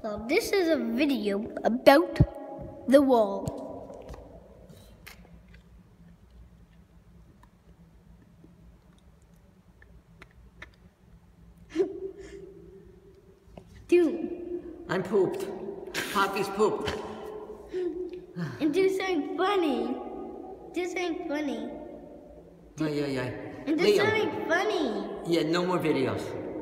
So this is a video about the wall. Dude. I'm pooped. Poppy's pooped. And do something funny. Do something funny. Yeah. And do something funny. Yeah, no more videos.